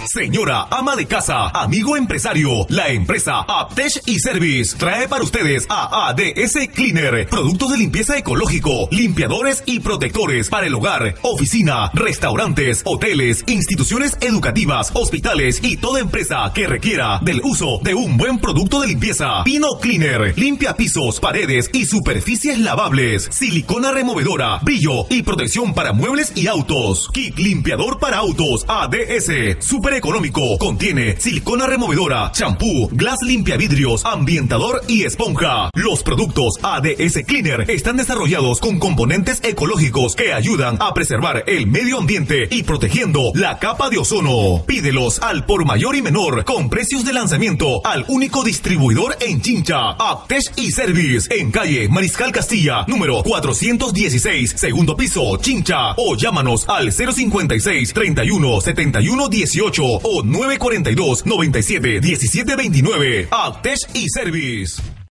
Señora ama de casa, amigo empresario, la empresa Aptech y Service trae para ustedes a ADS Cleaner, productos de limpieza ecológico, limpiadores y protectores para el hogar, oficina, restaurantes, hoteles, instituciones educativas, hospitales y toda empresa que requiera del uso de un buen producto de limpieza. Pino Cleaner, limpia pisos, paredes y superficies lavables. Silicona removedora, brillo y protección para muebles y autos. Kit limpiador para autos ADS, súper económico. Contiene silicona removedora, champú, glass limpiavidrios, ambientador y esponja. Los productos ADS Cleaner están desarrollados con componentes ecológicos que ayudan a preservar el medio ambiente y protegiendo la capa de ozono. Pídelos al por mayor y menor con precios de lanzamiento al único distribuidor en Chincha, Aptech y Service, en calle Mariscal Castilla, número 416, segundo piso, Chincha, o llámanos al 056 31 71 18 o 942 97 17 29. Aptech y Service.